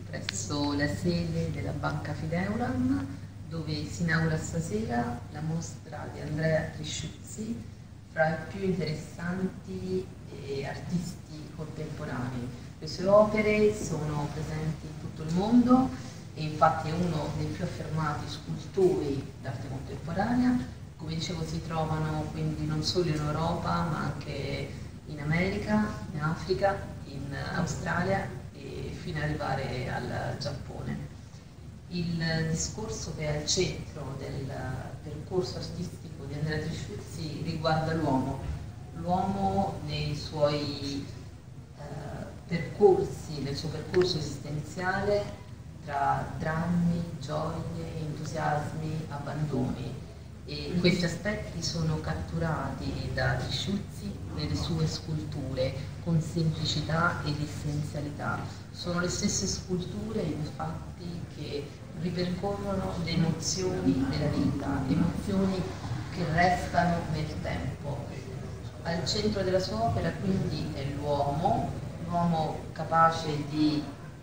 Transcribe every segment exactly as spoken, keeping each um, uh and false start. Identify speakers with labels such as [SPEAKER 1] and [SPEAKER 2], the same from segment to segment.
[SPEAKER 1] presso la sede della Banca Fideuram, dove si inaugura stasera la mostra di Andrea Trisciuzzi fra i più interessanti eh, artisti contemporanei. Le sue opere sono presenti in tutto il mondo e infatti è uno dei più affermati scultori d'arte contemporanea. Come dicevo, si trovano quindi non solo in Europa ma anche in America, in Africa, in Australia e fino ad arrivare al Giappone. Il discorso che è al centro del percorso artistico di Andrea Trisciuzzi riguarda l'uomo, l'uomo nei suoi eh, percorsi, nel suo percorso esistenziale tra drammi, gioie, entusiasmi, abbandoni. E questi aspetti sono catturati da Trisciuzzi nelle sue sculture con semplicità ed essenzialità. Sono le stesse sculture, infatti, che ripercorrono le emozioni della vita, emozioni che restano nel tempo. Al centro della sua opera, quindi, è l'uomo, l'uomo capace di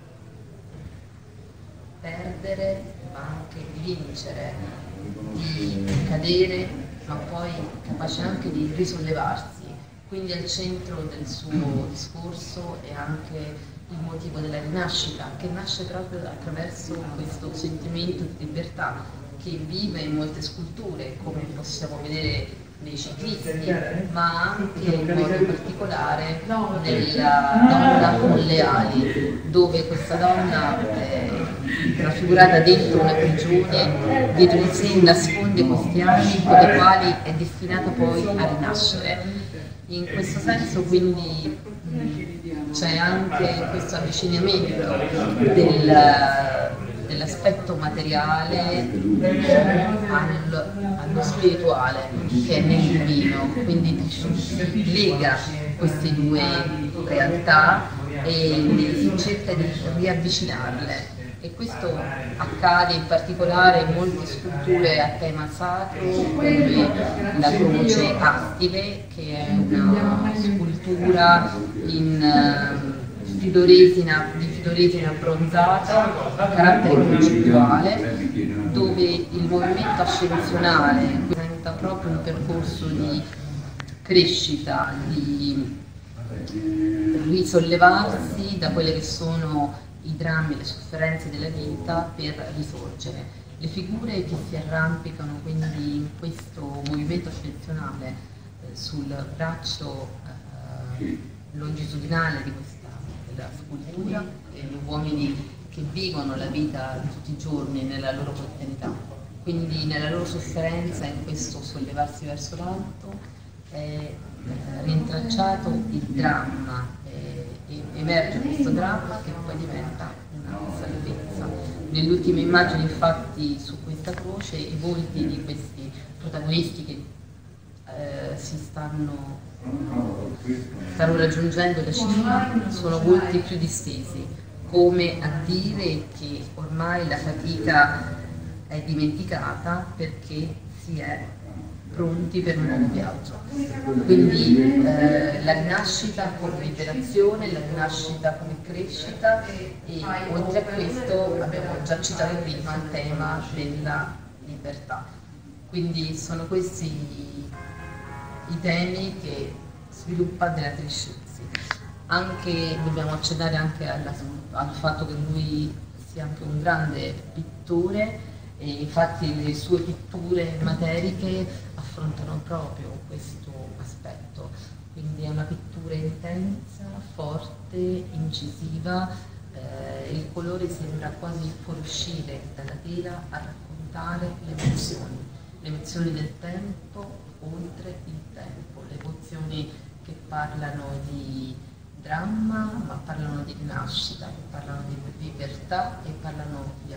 [SPEAKER 1] perdere, ma anche di vincere, di cadere, ma poi capace anche di risollevarsi. Quindi al centro del suo discorso è anche il motivo della rinascita, che nasce proprio attraverso questo sentimento di libertà che vive in molte sculture, come possiamo vedere nei ciclisti, ma anche in modo particolare nella donna con le ali, dove questa donna è raffigurata dentro una prigione, dietro di sé nasconde questi ali con i quali è destinata poi a rinascere. In questo senso quindi c'è anche questo avvicinamento del, dell'aspetto materiale al, allo spirituale che è nel divino, quindi si lega queste due realtà e cerca di riavvicinarle. E questo accade in particolare in molte sculture a tema sacro, come la croce astile, che è una scultura in filoresina, di filoresina bronzata, a carattere concettuale, dove il movimento ascensionale presenta proprio un percorso di crescita, di risollevarsi da quelle che sono i drammi, le sofferenze della vita per risorgere. Le figure che si arrampicano quindi in questo movimento ascensionale eh, sul braccio eh, longitudinale di questa della scultura, e gli uomini che vivono la vita di tutti i giorni nella loro quotidianità, quindi nella loro sofferenza, in questo sollevarsi verso l'alto, è eh, rintracciato il dramma. Emerge questo dramma che poi diventa una salvezza. Nelle ultime immagini, infatti, su questa croce i volti di questi protagonisti che eh, si stanno, stanno raggiungendo la cima sono volti più distesi, come a dire che ormai la fatica è dimenticata perché si è pronti per un nuovo viaggio. Quindi eh, la rinascita come liberazione, la rinascita come crescita e oltre a questo abbiamo già citato prima il tema della libertà. Quindi sono questi i temi che sviluppa Andrea Trisciuzzi. Anche, dobbiamo accennare anche alla, al fatto che lui sia anche un grande pittore, e infatti le sue pitture materiche affrontano proprio questo aspetto, quindi è una pittura intensa, forte, incisiva, eh, il colore sembra quasi fuoriuscire dalla tela a raccontare le emozioni, le emozioni del tempo oltre il tempo, le emozioni che parlano di dramma, ma parlano di rinascita, che parlano di libertà e parlano di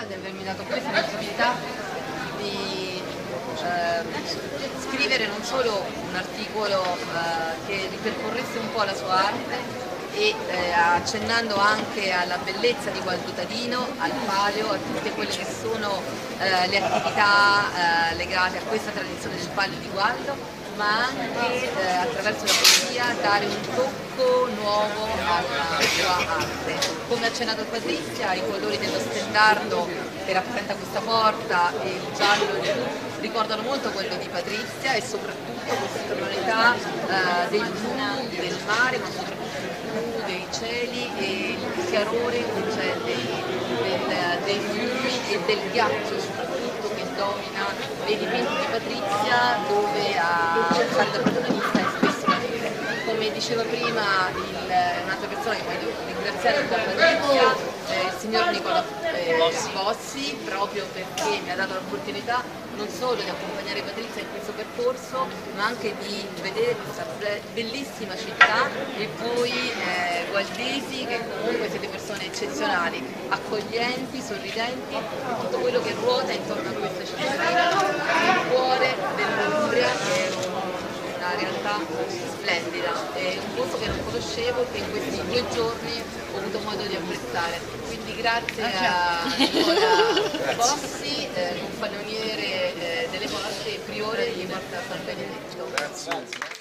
[SPEAKER 1] di avermi dato questa possibilità di eh, scrivere non solo un articolo eh, che ripercorresse un po' la sua arte e eh, accennando anche alla bellezza di Gualdutadino, al palio, a tutte quelle che sono eh, le attività eh, legate a questa tradizione del palio di Gualdo, ma anche eh, attraverso la poesia dare un tocco nuovo alla sua arte. Come ha accennato Patrizia, i colori dello stendardo che rappresenta questa porta e il giallo e il blu ricordano molto quello di Patrizia e soprattutto questa tonalità eh, del blu del mare, ma soprattutto il blu dei cieli e il chiarore che c'è dei, del, dei fiumi e del ghiaccio soprattutto che domina nei dipinti di Patrizia, dove a fare da protagonista è spesso la neve. Come diceva prima il, un'altra persona che voglio ringraziare da Patrizia, eh, il signor Nicola eh, Bossi, proprio perché mi ha dato l'opportunità non solo di accompagnare Patrizia in questo percorso, ma anche di vedere questa bellissima città e voi eh, gualdesi che comunque siete persone eccezionali, accoglienti, sorridenti, tutto quello che ruota intorno a questa città, il cuore dell'Umbria che è una realtà splendida, è un posto che non conoscevo e che in questi due giorni ho avuto modo di apprezzare. Quindi grazie a Nicola Bossi, eh, compagniere eh, delle porte e priore di Porta San Benedetto.
[SPEAKER 2] Grazie.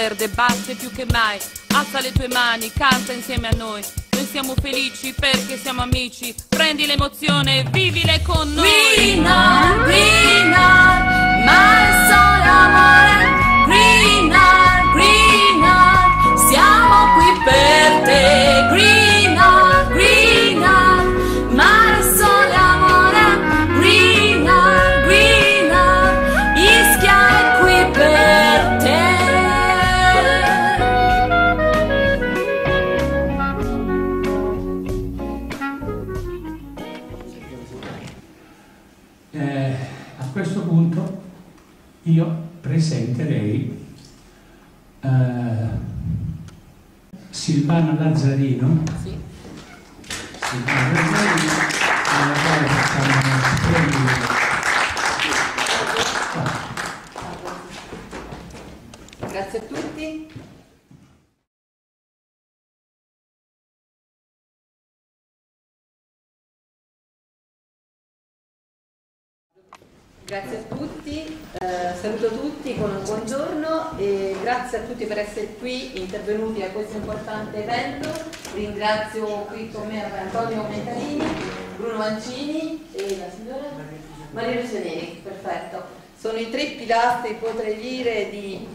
[SPEAKER 2] verde batte più che mai. Alza le tue mani, canta insieme a noi. Noi siamo felici perché siamo amici. Prendi l'emozione e vivile con noi.
[SPEAKER 3] Green Art, Green Art, ma è solo amore. Green Art, Green Art, siamo qui per te. Green Art, Green Art, ma è solo amore. Green Art, Green Art, Ischia è qui per te.
[SPEAKER 4] Eh, a questo punto io presenterei eh, Silvana Lazzarino.
[SPEAKER 1] Sì.
[SPEAKER 4] Silvana Lazzarino, alla quale facciamo una splendida.
[SPEAKER 5] Grazie a tutti. Grazie a tutti, eh, saluto tutti con un buongiorno e grazie a tutti per essere qui intervenuti a questo importante evento. Ringrazio qui con me Antonio Mencarini, Bruno Mancini e la signora Maria Lucia Neri, perfetto. Sono i tre pilastri, potrei dire, di,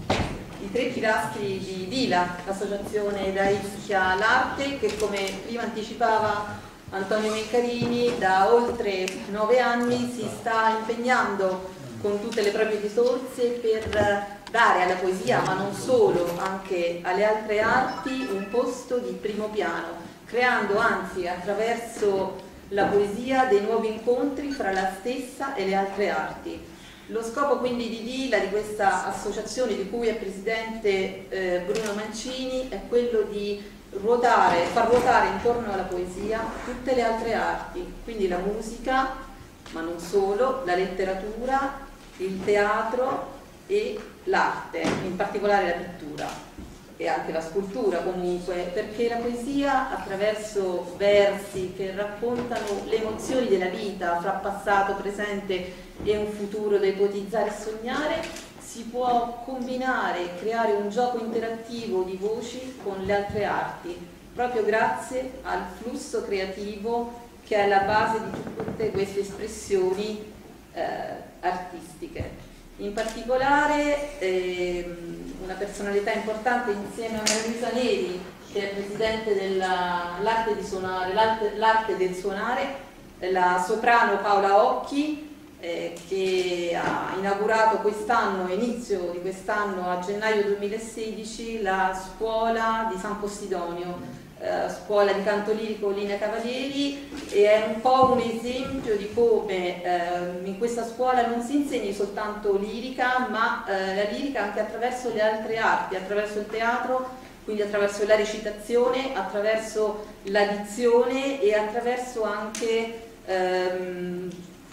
[SPEAKER 5] i tre pilastri di Dila, l'associazione da Ischia all'arte, che come prima anticipava Antonio Mencarini da oltre nove anni si sta impegnando con tutte le proprie risorse per dare alla poesia, ma non solo, anche alle altre arti, un posto di primo piano, creando anzi attraverso la poesia dei nuovi incontri fra la stessa e le altre arti. Lo scopo quindi di Dila, di questa associazione di cui è presidente eh, Bruno Mancini, è quello di ruotare, far ruotare intorno alla poesia tutte le altre arti, quindi la musica, ma non solo, la letteratura, il teatro e l'arte, in particolare la pittura e anche la scultura comunque, perché la poesia attraverso versi che raccontano le emozioni della vita fra passato, presente e un futuro da ipotizzare e sognare, si può combinare e creare un gioco interattivo di voci con le altre arti, proprio grazie al flusso creativo che è alla base di tutte queste espressioni eh, artistiche. In particolare ehm, una personalità importante insieme a Maria Lucia Neri, che è presidente dell'arte di suonare, l'arte del suonare, la soprano Paola Occhi, Eh, che ha inaugurato quest'anno, inizio di quest'anno, a gennaio duemilasedici, la scuola di San Possidonio, eh, scuola di canto lirico Linea Cavalieri, e è un po' un esempio di come eh, in questa scuola non si insegni soltanto lirica, ma eh, la lirica anche attraverso le altre arti, attraverso il teatro, quindi attraverso la recitazione, attraverso la dizione e attraverso anche ehm,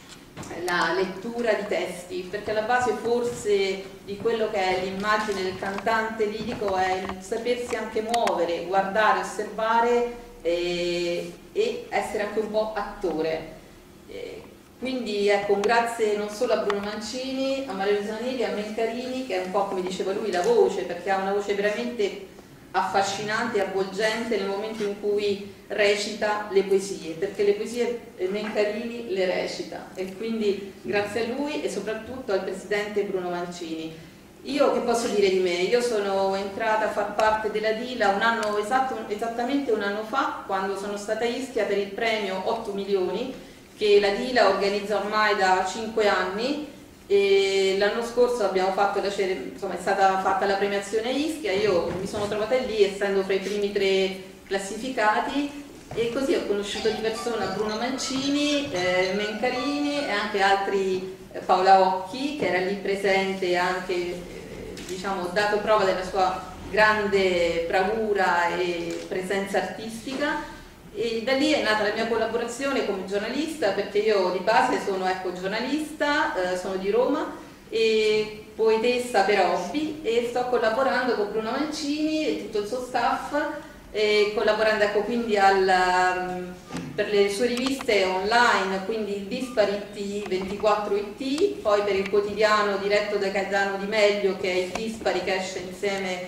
[SPEAKER 5] la lettura di testi, perché alla base forse di quello che è l'immagine del cantante lirico è il sapersi anche muovere, guardare, osservare e, e essere anche un po' attore. E quindi ecco, un grazie non solo a Bruno Mancini, a Maria Lucia Neri, a Mencarini, che è un po' come diceva lui la voce, perché ha una voce veramente affascinante e avvolgente nel momento in cui recita le poesie, perché le poesie Mencarini le recita, e quindi grazie a lui e soprattutto al presidente Bruno Mancini. Io che posso dire di me? Io sono entrata a far parte della Dila un anno esatto, esattamente un anno fa, quando sono stata a Ischia per il premio otto milioni che la Dila organizza ormai da cinque anni. E l'anno scorso abbiamo fatto la, insomma, è stata fatta la premiazione a Ischia, io mi sono trovata lì essendo fra i primi tre classificati, e così ho conosciuto di persona Bruno Mancini, eh, Mencarini e anche altri, eh, Paola Occhi, che era lì presente e anche eh, diciamo, dato prova della sua grande bravura e presenza artistica. E da lì è nata la mia collaborazione come giornalista, perché io di base sono ecco, giornalista, eh, sono di Roma e poetessa per hobby, e sto collaborando con Bruno Mancini e tutto il suo staff e collaborando ecco, quindi al, per le sue riviste online, quindi il Dispari T ventiquattro I T, poi per il quotidiano diretto da Gaetano Di Meglio che è il Dispari, che esce insieme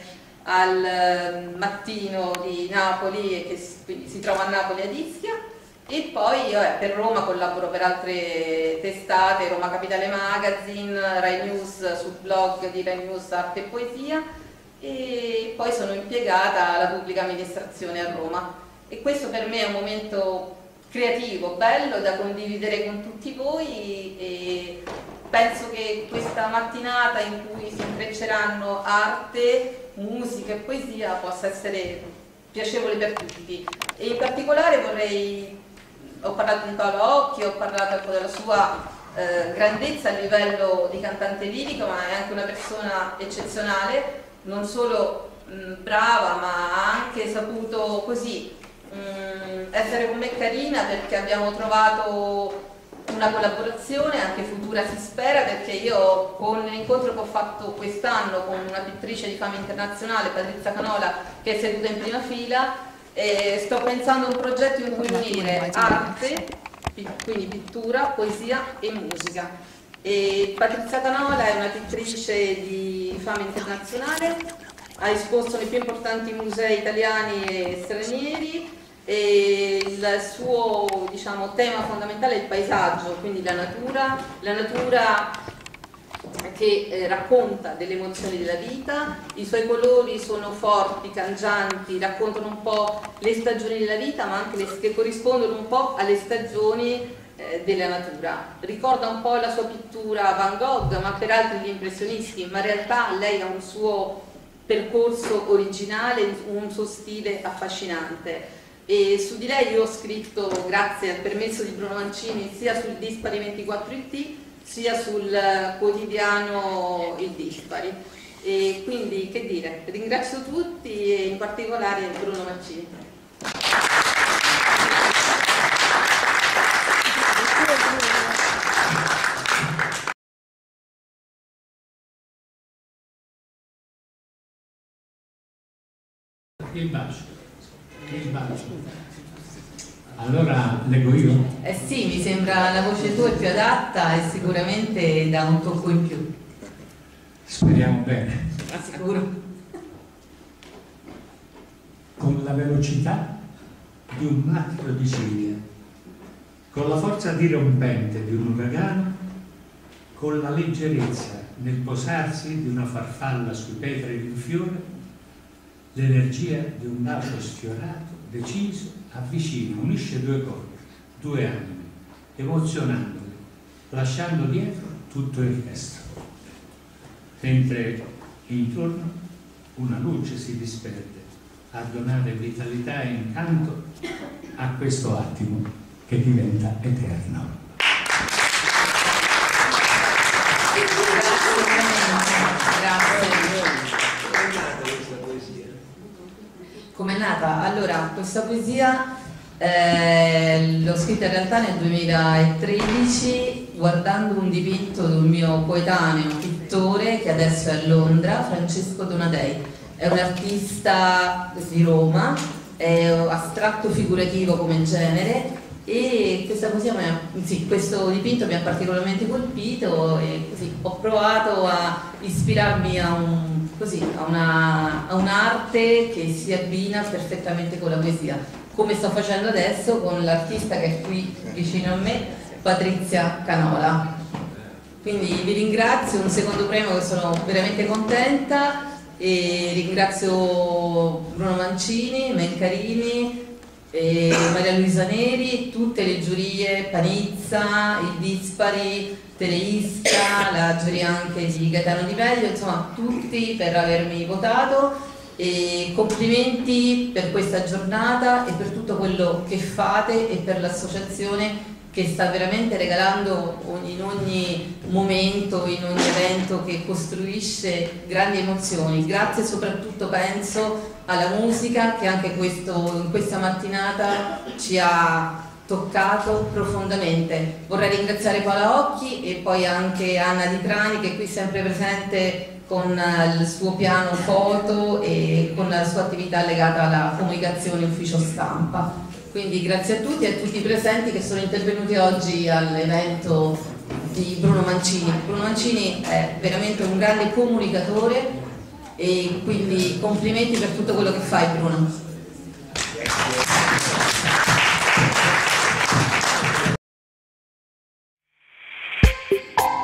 [SPEAKER 5] al Mattino di Napoli e che quindi si trova a Napoli ad Ischia, e poi vabbè, per Roma collaboro per altre testate, Roma Capitale Magazine, Rai News sul blog di Rai News Arte e Poesia, e poi sono impiegata alla pubblica amministrazione a Roma, e questo per me è un momento creativo, bello da condividere con tutti voi, e penso che questa mattinata in cui si intrecceranno arte, musica e poesia possa essere piacevole per tutti. E in particolare vorrei, ho parlato di Paola Occhi, ho parlato della sua eh, grandezza a livello di cantante lirico, ma è anche una persona eccezionale, non solo mh, brava, ma ha anche saputo così mh, essere con me carina, perché abbiamo trovato una collaborazione anche futura, si spera, perché io con l'incontro che ho fatto quest'anno con una pittrice di fama internazionale, Patrizia Canola, che è seduta in prima fila, eh, sto pensando a un progetto in cui unire arte, quindi pittura, poesia e musica. E Patrizia Canola è una pittrice di fama internazionale, ha esposto nei più importanti musei italiani e stranieri, e il suo diciamo, tema fondamentale è il paesaggio, quindi la natura, la natura che eh, racconta delle emozioni della vita. I suoi colori sono forti, cangianti, raccontano un po' le stagioni della vita, ma anche le, che corrispondono un po' alle stagioni della natura. Ricorda un po' la sua pittura Van Gogh, ma per altri gli impressionisti, ma in realtà lei ha un suo percorso originale, un suo stile affascinante, e su di lei io ho scritto, grazie al permesso di Bruno Mancini, sia sul Dispari ventiquattro I T sia sul quotidiano Il Dispari, e quindi che dire, ringrazio tutti e in particolare Bruno Mancini.
[SPEAKER 4] Il bacio, il bacio. Allora leggo io?
[SPEAKER 5] Eh sì, mi sembra la voce tua è più adatta e sicuramente dà un tocco in più.
[SPEAKER 4] Speriamo bene.
[SPEAKER 5] Sicuro.
[SPEAKER 4] Con la velocità di un macchino di ciglia, con la forza dirompente di un uragano, con la leggerezza nel posarsi di una farfalla sui petali di un fiore, l'energia di un bacio sfiorato, deciso, avvicina, unisce due corpi, due anime, emozionandole, lasciando dietro tutto il resto. Mentre intorno una luce si disperde a donare vitalità e incanto a questo attimo che diventa eterno.
[SPEAKER 5] Com'è nata? Allora, questa poesia eh, l'ho scritta in realtà nel duemilatredici guardando un dipinto di un mio coetaneo pittore che adesso è a Londra, Francesco Donadei. È un artista di Roma, è astratto figurativo come genere, e questa poesia mi ha, sì, questo dipinto mi ha particolarmente colpito, e così ho provato a ispirarmi a un così, a, una, a un'arte che si abbina perfettamente con la poesia, come sto facendo adesso con l'artista che è qui vicino a me, Patrizia Canola. Quindi vi ringrazio, un secondo premio che sono veramente contenta, e ringrazio Bruno Mancini, Mencarini, e Maria Luisa Neri, tutte le giurie, Panizza, il Dispari, Teleisca, la giuria anche di Gaetano Di Meglio, insomma tutti per avermi votato, e complimenti per questa giornata e per tutto quello che fate e per l'associazione che sta veramente regalando in ogni momento, in ogni evento, che costruisce grandi emozioni. Grazie soprattutto, penso, alla musica che anche questo, in questa mattinata ci ha toccato profondamente. Vorrei ringraziare Paola Occhi e poi anche Anna Di Trani, che è qui sempre presente con il suo piano foto e con la sua attività legata alla comunicazione ufficio stampa. Quindi grazie a tutti e a tutti i presenti che sono intervenuti oggi all'evento di Bruno Mancini. Bruno Mancini è veramente un grande comunicatore e quindi complimenti per tutto quello che fai, Bruno.
[SPEAKER 3] Grazie.